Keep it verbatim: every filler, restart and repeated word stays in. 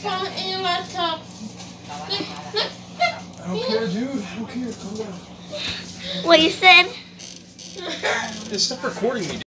phone and your laptop. Look, look, look. I don't care, dude. I don't care. Calm down. What you said? Just stop recording me, dude.